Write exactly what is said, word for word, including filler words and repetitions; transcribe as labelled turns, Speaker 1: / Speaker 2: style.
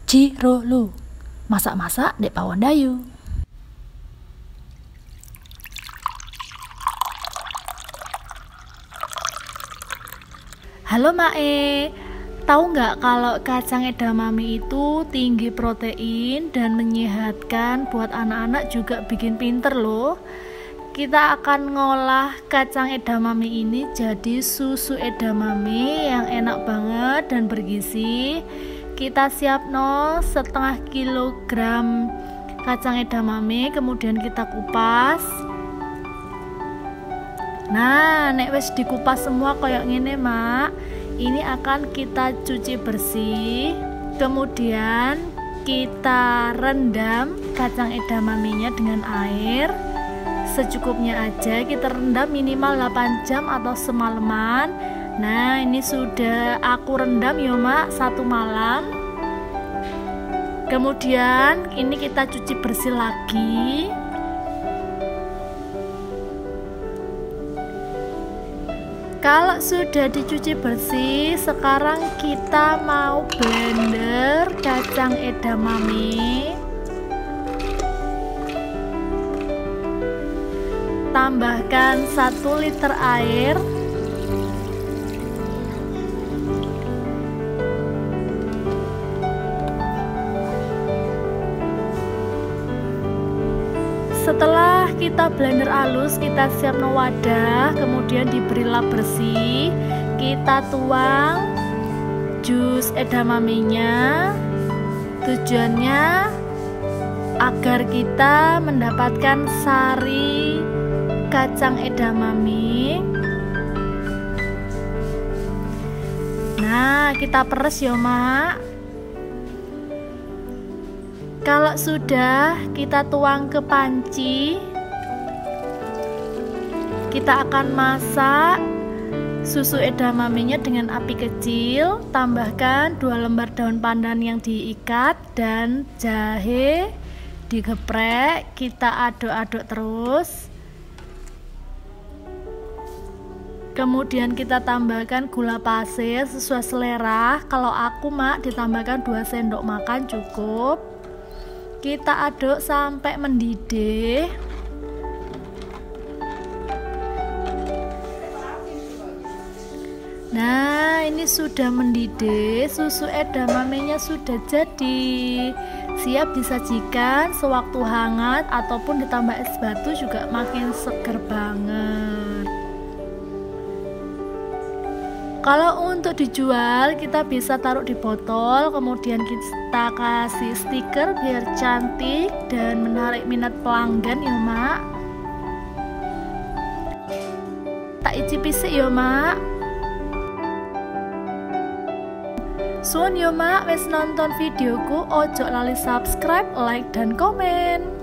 Speaker 1: Cirolu, masak-masak dek Pawandayu. Halo Mae, tahu nggak kalau kacang edamame itu tinggi protein dan menyehatkan, buat anak-anak juga bikin pinter loh. Kita akan ngolah kacang edamame ini jadi susu edamame yang enak banget dan bergizi. Kita siapno setengah kilogram kacang edamame, kemudian kita kupas. Nah, nek wis dikupas semua kayak gini mak, ini akan kita cuci bersih, kemudian kita rendam kacang edamame-nya dengan air secukupnya aja. Kita rendam minimal delapan jam atau semalaman. Nah, ini sudah aku rendam ya mak satu malam. Kemudian ini kita cuci bersih lagi. Kalau sudah dicuci bersih, sekarang kita mau blender kacang edamame. Tambahkan satu liter air. Setelah kita blender halus, kita siapno wadah, kemudian diberi lap bersih. Kita tuang jus edamame-nya. Tujuannya agar kita mendapatkan sari kacang edamame. Nah, kita peres ya mak. Kalau sudah, kita tuang ke panci. Kita akan masak susu edamame-nya dengan api kecil. Tambahkan dua lembar daun pandan yang diikat dan jahe digeprek. Kita aduk-aduk terus. Kemudian kita tambahkan gula pasir sesuai selera. Kalau aku mak ditambahkan dua sendok makan cukup. Kita aduk sampai mendidih. Nah, ini sudah mendidih, susu edamame-nya sudah jadi. Siap disajikan sewaktu hangat ataupun ditambah es batu juga makin seger banget. Kalau untuk dijual, kita bisa taruh di botol, kemudian kita kasih stiker biar cantik dan menarik minat pelanggan ya mak. Tak icipi sih ya mak. Suwun ya mak, wis nonton videoku, ojo lali subscribe, like dan komen.